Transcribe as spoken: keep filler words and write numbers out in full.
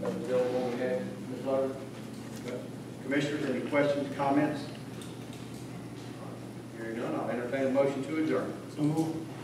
That was the only one we had, Miz Lowe. Commissioners, any questions, comments? Hearing none, I'll entertain a motion to adjourn. So move.